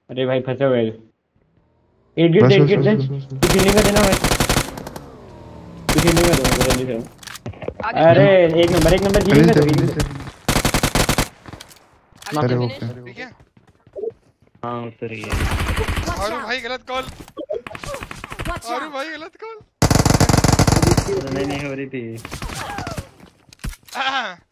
अरे भाई फंसे हुए। एट गिर दे, कुछ हीलिंग का देना भाई, कुछ हीलिंग का दो जल्दी से। अरे एक नंबर हीलिंग का दो। अरे ओके ठीक है। हाँ उतर रही है। और भाई गलत कॉल, और भाई गलत कॉल। नहीं हो रही थी।